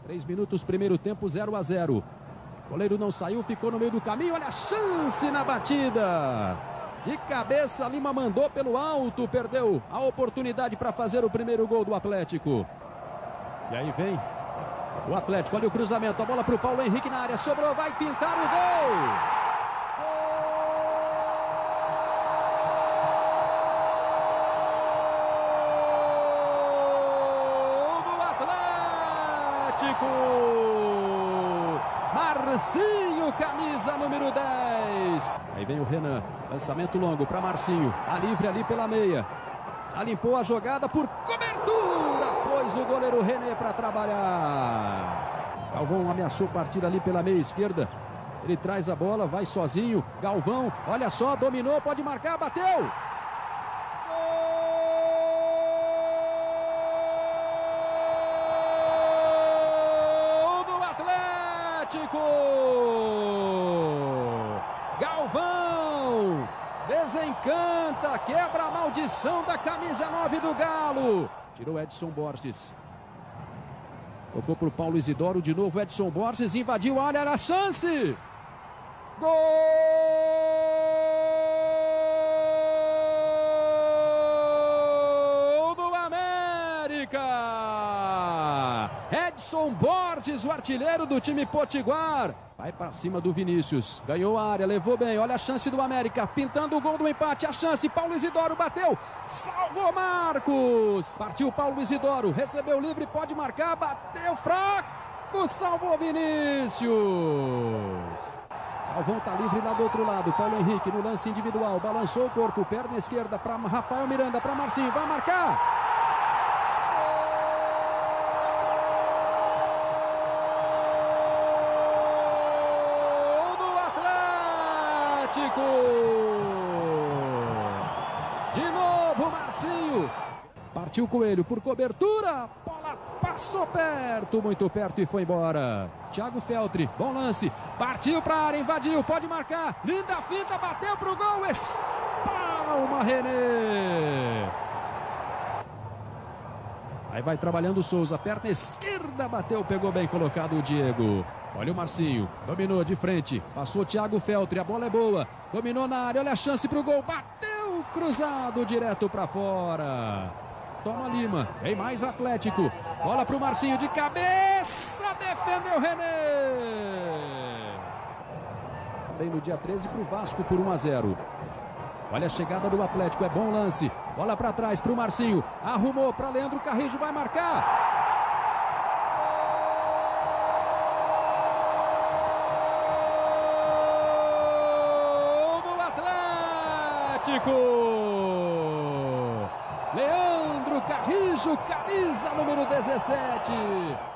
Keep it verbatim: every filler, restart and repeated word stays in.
Três minutos, primeiro tempo, zero a zero. O goleiro não saiu, ficou no meio do caminho. Olha a chance na batida. De cabeça, Lima mandou pelo alto. Perdeu a oportunidade para fazer o primeiro gol do Atlético. E aí vem o Atlético. Olha o cruzamento. A bola para o Paulo Henrique na área. Sobrou, vai pintar o gol. Marcinho, camisa número dez. Aí vem o Renan, lançamento longo para Marcinho, tá livre ali pela meia. Já limpou a jogada por cobertura, pôs o goleiro René para trabalhar. Galvão ameaçou partir ali pela meia esquerda. Ele traz a bola, vai sozinho. Galvão, olha só, dominou, pode marcar, bateu. Galvão desencanta, quebra a maldição da camisa nove do Galo. Tirou Edson Borges. Tocou para o Paulo Isidoro, de novo Edson Borges, invadiu a área, era a chance. Gol do América! Edson Borges, o artilheiro do time potiguar. Vai para cima do Vinícius. Ganhou a área, levou bem. Olha a chance do América. Pintando o gol do empate. A chance. Paulo Isidoro bateu. Salvou Marcos. Partiu Paulo Isidoro. Recebeu livre, pode marcar. Bateu fraco. Salvou Vinícius. Galvão tá livre lá do outro lado. Paulo Henrique no lance individual. Balançou o corpo. Perna esquerda para Rafael Miranda. Para Marcinho. Vai marcar. De novo Marcinho. Partiu Coelho por cobertura. Bola passou perto, muito perto e foi embora. Thiago Feltri, bom lance. Partiu para a área, invadiu, pode marcar. Linda finta, bateu para o gol. Espalma René. Aí vai trabalhando o Souza, perna esquerda, bateu, pegou bem colocado o Diego. Olha o Marcinho, dominou de frente, passou o Thiago Feltri, a bola é boa, dominou na área, olha a chance para o gol, bateu cruzado direto para fora. Toma Lima, tem mais Atlético, bola para o Marcinho de cabeça, defendeu René. Também no dia treze para o Vasco por um a zero. Olha a chegada do Atlético, é bom lance. Bola para trás para o Marcinho. Arrumou para Leandro Carrijo, vai marcar. Gol do Atlético! Leandro Carrijo, camisa número dezessete.